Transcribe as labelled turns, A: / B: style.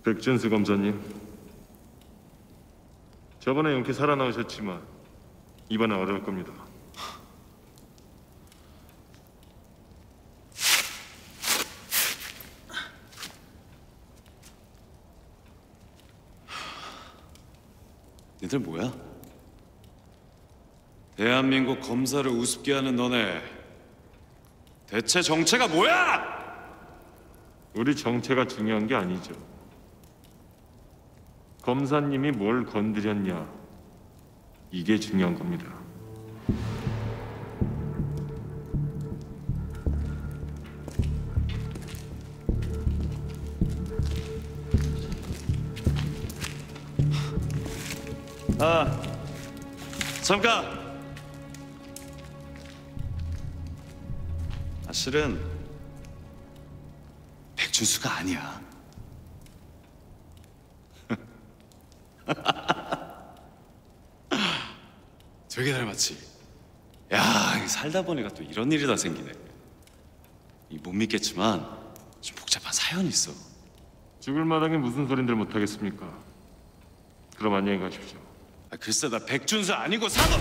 A: 백준수 검사님, 저번에 용케 살아나오셨지만 이번엔 어려울 겁니다.
B: 니들 뭐야? 대한민국 검사를 우습게 하는 너네 대체 정체가 뭐야?
A: 우리 정체가 중요한 게 아니죠. 검사님이 뭘 건드렸냐, 이게 중요한 겁니다.
B: 잠깐! 실은 백준수가 아니야. 되게 닮았지? 야, 살다 보니까 또 이런 일이 다 생기네. 못 믿겠지만 좀 복잡한 사연이 있어.
A: 죽을 마당에 무슨 소린들 못하겠습니까? 그럼 안녕히 가십시오.
B: 글쎄, 나 백준수 아니고 사도...